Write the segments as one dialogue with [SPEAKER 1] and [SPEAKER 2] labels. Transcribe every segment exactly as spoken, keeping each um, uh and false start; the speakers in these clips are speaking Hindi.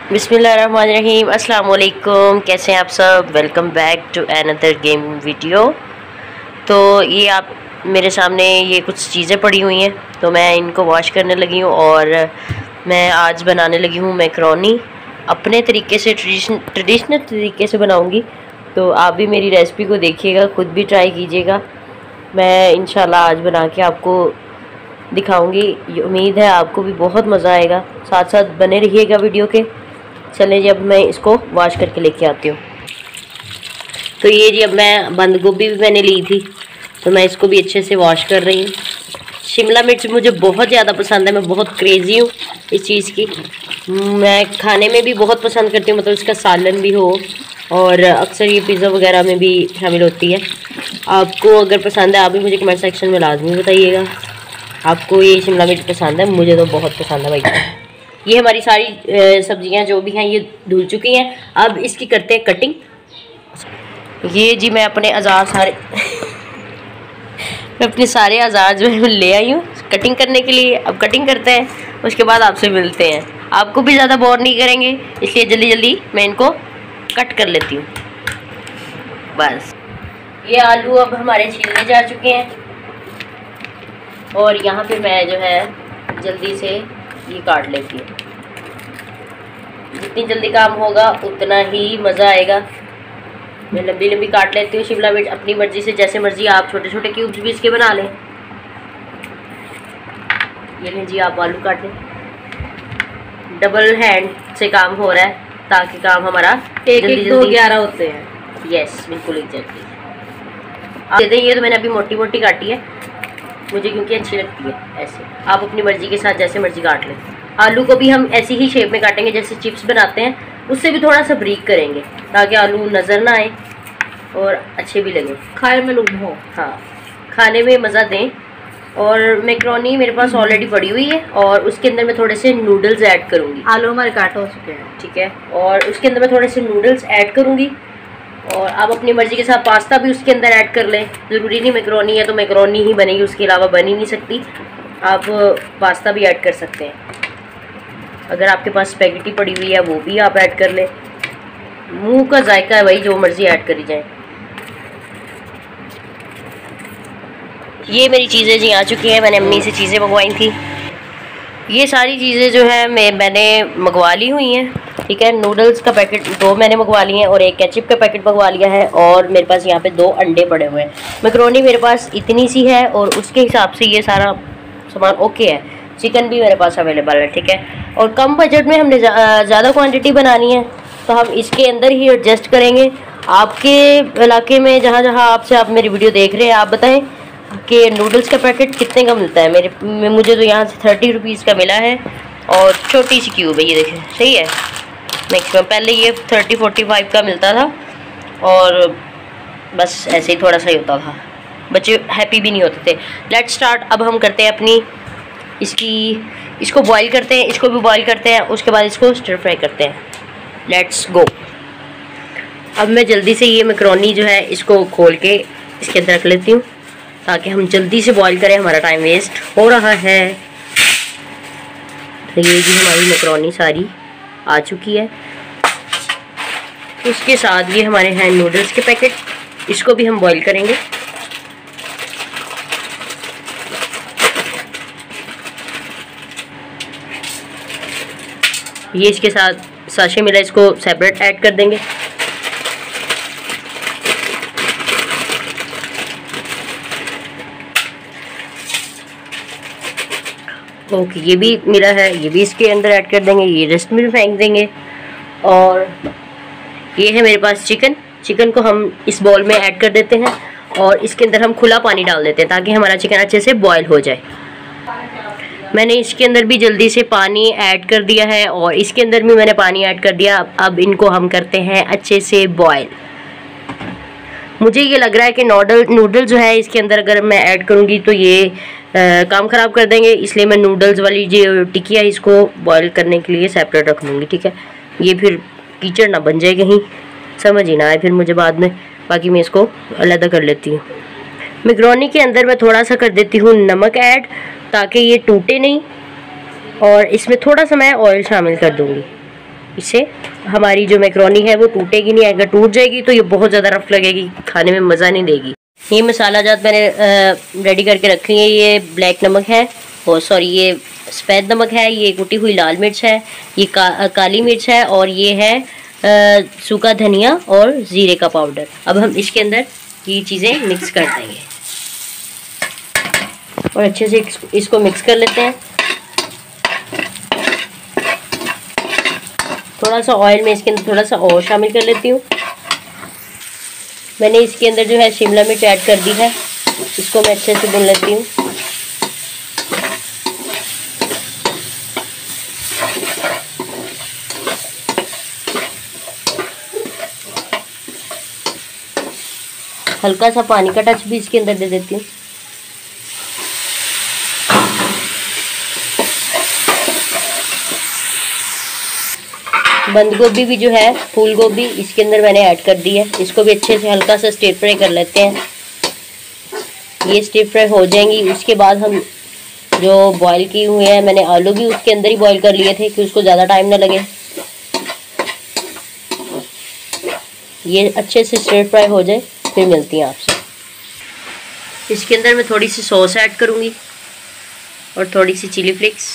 [SPEAKER 1] बिस्मिल्लाहिर्रहमानिर्रहीम। अस्सलाम वालेकुम। कैसे हैं आप सब? Welcome back to another game video. तो ये आप मेरे सामने ये कुछ चीज़ें पड़ी हुई हैं, तो मैं इनको वॉश करने लगी हूँ और मैं आज बनाने लगी हूँ मैकरोनी। अपने तरीके से ट्रेडिशन ट्रेडिशनल तरीके से बनाऊँगी, तो आप भी मेरी रेसिपी को देखिएगा, ख़ुद भी ट्राई कीजिएगा। मैं इंशाल्लाह आज बना के आपको दिखाऊंगी। उम्मीद है आपको भी बहुत मज़ा आएगा। साथ साथ बने रहिएगा वीडियो के। चलें जी, अब मैं इसको वॉश करके लेके आती हूँ। तो ये जी, अब मैं बंद गोभी भी मैंने ली थी, तो मैं इसको भी अच्छे से वॉश कर रही हूँ। शिमला मिर्च मुझे बहुत ज़्यादा पसंद है, मैं बहुत क्रेज़ी हूँ इस चीज़ की। मैं खाने में भी बहुत पसंद करती हूँ, मतलब इसका सालन भी हो, और अक्सर ये पिज़्ज़ा वगैरह में भी शामिल होती है। आपको अगर पसंद है आप भी मुझे कमेंट सेक्शन में लाजमी बताइएगा आपको ये शिमला मिर्च पसंद है। मुझे तो बहुत पसंद है भाई। ये हमारी सारी सब्जियां जो भी हैं ये धुल चुकी हैं। अब इसकी करते हैं कटिंग। ये जी मैं अपने औजार सारे मैं अपने सारे औजार जो है ले आई हूँ कटिंग करने के लिए। अब कटिंग करते हैं, उसके बाद आपसे मिलते हैं। आपको भी ज़्यादा बोर नहीं करेंगे, इसलिए जल्दी जल्दी मैं इनको कट कर लेती हूँ। बस ये आलू अब हमारे छीलने जा चुके हैं, और यहाँ पे मैं जो है जल्दी से ये काट लेती हूँ। जितनी जल्दी काम होगा उतना ही मज़ा आएगा। मैं लंबी लंबी काट लेती हूँ शिमला मिर्च अपनी मर्ज़ी से, जैसे मर्ज़ी आप छोटे छोटे क्यूब्स भी इसके बना लें। ये लें जी, आप आलू काट लें। डबल हैंड से काम हो रहा है ताकि काम हमारा एक एक दो ग्यारह होते हैं। यस, बिल्कुल एग्जैक्टली। आप देते हैं, ये तो मैंने अभी मोटी मोटी काटी है मुझे, क्योंकि अच्छी लगती है ऐसे। आप अपनी मर्ज़ी के साथ जैसे मर्ज़ी काट लें। आलू को भी हम ऐसी ही शेप में काटेंगे जैसे चिप्स बनाते हैं, उससे भी थोड़ा सा ब्रीक करेंगे ताकि आलू नज़र ना आए और अच्छे भी लगे, खाने में लूम हो। हाँ, खाने में मज़ा दें। और मैकरोनी मेरे पास ऑलरेडी पड़ी हुई है, और उसके अंदर मैं थोड़े से नूडल्स ऐड करूँगी। आलू हमारे काट हो चुके हैं, ठीक है। और उसके अंदर मैं थोड़े से नूडल्स ऐड करूँगी, और आप अपनी मर्ज़ी के साथ पास्ता भी उसके अंदर ऐड कर लें। ज़रूरी नहीं मैकरोनी है तो मैकरोनी ही बनेगी, उसके अलावा बन ही नहीं सकती। आप पास्ता भी ऐड कर सकते हैं। अगर आपके पास स्पैगेटी पड़ी हुई है वो भी आप ऐड कर लें। मुंह का जायका है भाई, जो मर्ज़ी ऐड करी जाए। ये मेरी चीज़ें जी आ चुकी हैं, मैंने अम्मी से चीज़ें मंगवाई थी। ये सारी चीज़ें जो है मैं मैंने मंगवा ली हुई हैं, ठीक है। नूडल्स का पैकेट दो मैंने मंगवा लिए हैं, और एक केचप का पैकेट मंगवा लिया है, और मेरे पास यहाँ पे दो अंडे पड़े हुए हैं। मैकरोनी मेरे पास इतनी सी है, और उसके हिसाब से ये सारा सामान ओके है। चिकन भी मेरे पास अवेलेबल है, ठीक है। और कम बजट में हमने ज़्यादा क्वांटिटी बनानी है, तो हम इसके अंदर ही एडजस्ट करेंगे। आपके इलाके में जहाँ जहाँ आपसे आप मेरी वीडियो देख रहे हैं, आप बताएं कि नूडल्स का पैकेट कितने का मिलता है। मेरे मुझे तो यहाँ से थर्टी रुपीज़ का मिला है, और छोटी सी क्यूब है, ये देखें, सही है। मैक्सिमम पहले ये थर्टी फोर्टी फाइव का मिलता था, और बस ऐसे ही थोड़ा सा ही होता था, बच्चे हैप्पी भी नहीं होते थे। Let's start. अब हम करते हैं अपनी इसकी इसको बॉईल करते हैं, इसको भी बॉईल करते हैं, उसके बाद इसको स्टर फ्राई करते हैं। Let's go. अब मैं जल्दी से ये मैकरोनी जो है इसको खोल के इसके अंदर रख लेती हूँ, ताकि हम जल्दी से बॉईल करें, हमारा टाइम वेस्ट हो रहा है। तो ये जी हमारी मैकरोनी सारी आ चुकी है। उसके साथ ये हमारे हैं नूडल्स के पैकेट, इसको भी हम बॉईल करेंगे। ये इसके साथ साशे मिला, इसको सेपरेट ऐड कर देंगे। ओके, ये भी मिला है, ये भी इसके अंदर ऐड कर देंगे। ये डस्टबिन में फेंक देंगे। और ये है मेरे पास चिकन। चिकन को हम इस बाउल में ऐड कर देते हैं, और इसके अंदर हम खुला पानी डाल देते हैं ताकि हमारा चिकन अच्छे से बॉयल हो जाए। मैंने इसके अंदर भी जल्दी से पानी ऐड कर दिया है, और इसके अंदर भी मैंने पानी ऐड कर दिया। अब इनको हम करते हैं अच्छे से बॉयल। मुझे ये लग रहा है कि नूडल नूडल जो है इसके अंदर अगर मैं ऐड करूँगी तो ये आ, काम ख़राब कर देंगे, इसलिए मैं नूडल्स वाली जो टिक्की है इसको बॉयल करने के लिए सेपरेट रख लूँगी, ठीक है। ये फिर कीचड़ ना बन जाए कहीं, समझ ही ना आए फिर मुझे बाद में। बाकी मैं इसको अलग कर लेती हूँ। मैकरोनी के अंदर मैं थोड़ा सा कर देती हूँ नमक ऐड, ताकि ये टूटे नहीं, और इसमें थोड़ा सा मैं ऑयल शामिल कर दूँगी। इससे हमारी जो मैक्रोनी है वो टूटेगी नहीं। अगर टूट जाएगी तो ये बहुत ज़्यादा रफ लगेगी, खाने में मज़ा नहीं देगी। ये मसाला जात मैंने रेडी करके रखी है। ये ब्लैक नमक है और सॉरी ये सफ़ेद नमक है, ये कुटी हुई लाल मिर्च है, ये का, काली मिर्च है और ये है आ, सूखा धनिया और ज़ीरे का पाउडर। अब हम इसके अंदर ये चीज़ें मिक्स कर देंगे और अच्छे से इसको मिक्स कर लेते हैं। थोड़ा सा ऑयल में इसके अंदर थोड़ा सा और शामिल कर लेती हूँ। मैंने इसके अंदर जो है शिमला मिर्च ऐड कर दी है, इसको मैं अच्छे से भून लेती हूँ। हल्का सा पानी का टच भी इसके अंदर दे देती हूँ। बंद गोभी भी जो है, फूल गोभी इसके अंदर मैंने ऐड कर दी है। इसको भी अच्छे से हल्का सा स्टिर फ्राई कर लेते हैं। ये स्टिर फ्राई हो जाएंगी। उसके बाद हम जो बॉईल किए हुए हैं, मैंने आलू भी उसके अंदर ही बॉईल कर लिए थे कि उसको ज़्यादा टाइम ना लगे। ये अच्छे से स्टिर फ्राई हो जाए फिर मिलती हैं आपसे। इसके अंदर मैं थोड़ी सी सॉस ऐड करूँगी और थोड़ी सी चिली फ्लेक्स।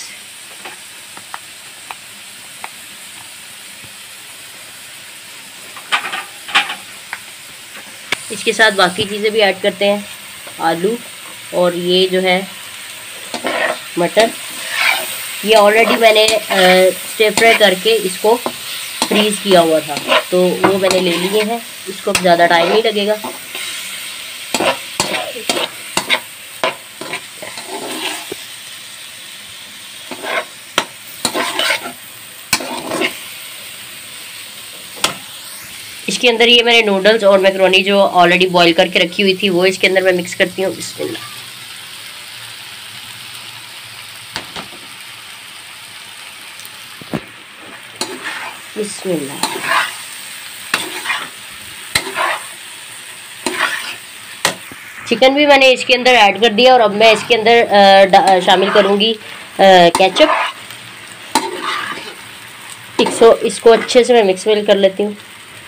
[SPEAKER 1] इसके साथ बाकी चीज़ें भी ऐड करते हैं, आलू और ये जो है मटर। ये ऑलरेडी मैंने स्टिर फ्राई करके इसको फ्रीज़ किया हुआ था, तो वो मैंने ले लिए हैं। इसको ज़्यादा टाइम नहीं लगेगा। इसके अंदर ये मैंने नूडल्स और मैक्रोनी जो ऑलरेडी बॉईल करके रखी हुई थी वो इसके अंदर मैं मिक्स करती हूँ। बिस्मिल्लाह। बिस्मिल्लाह। चिकन भी मैंने इसके अंदर ऐड कर दिया और अब मैं इसके अंदर शामिल करूँगी केचप। इसको इसको अच्छे से मैं मिक्स वेल कर लेती हूँ।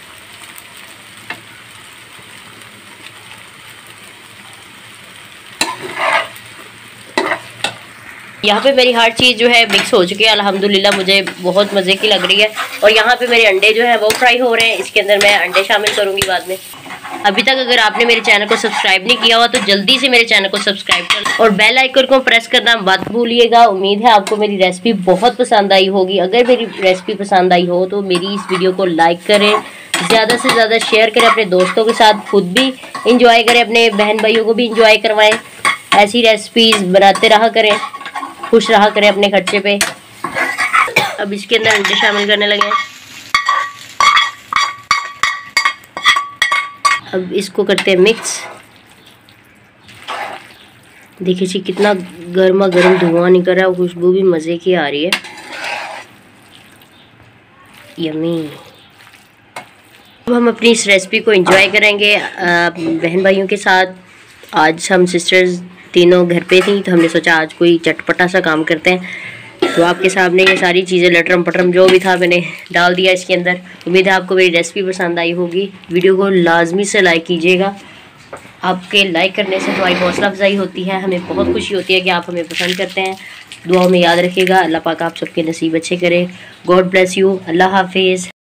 [SPEAKER 1] यहाँ पे मेरी हर चीज़ जो है मिक्स हो चुकी है अल्हम्दुलिल्लाह। मुझे बहुत मज़े की लग रही है। और यहाँ पे मेरे अंडे जो है वो फ्राई हो रहे हैं। इसके अंदर मैं अंडे शामिल करूँगी बाद में। अभी तक अगर आपने मेरे चैनल को सब्सक्राइब नहीं किया हुआ तो जल्दी से मेरे चैनल को सब्सक्राइब कर और बेल आइकन को प्रेस करना मत भूलिएगा। उम्मीद है आपको मेरी रेसिपी बहुत पसंद आई होगी। अगर मेरी रेसिपी पसंद आई हो तो मेरी इस वीडियो को लाइक करें, ज़्यादा से ज़्यादा शेयर करें अपने दोस्तों के साथ, खुद भी इंजॉय करें, अपने बहन भाइयों को भी इंजॉय करवाएं। ऐसी रेसिपीज़ बनाते रहा करें, खुश रहा करें अपने खर्चे पे। अब इसके अंदर अंडे शामिल करने लगे हैं। अब इसको करते हैं मिक्स। देखिए जी कितना गर्मा गर्म धुआं निकल रहा है, खुशबू भी मज़े की आ रही है। यम्मी। अब हम अपनी इस रेसिपी को एंजॉय करेंगे बहन भाइयों के साथ। आज हम सिस्टर्स तीनों घर पे थी तो हमने सोचा आज कोई चटपटा सा काम करते हैं। तो आपके सामने ये सारी चीज़ें लटरम पटरम जो भी था मैंने डाल दिया इसके अंदर। उम्मीद है आपको मेरी रेसिपी पसंद आई होगी। वीडियो को लाजमी से लाइक कीजिएगा। आपके लाइक करने से हमारी हौसला अफजाई होती है, हमें बहुत खुशी होती है कि आप हमें पसंद करते हैं। दुआओं में याद रखिएगा। अल्लाह पाक आप सबके नसीब अच्छे करे। God bless you. अल्लाह हाफिज़।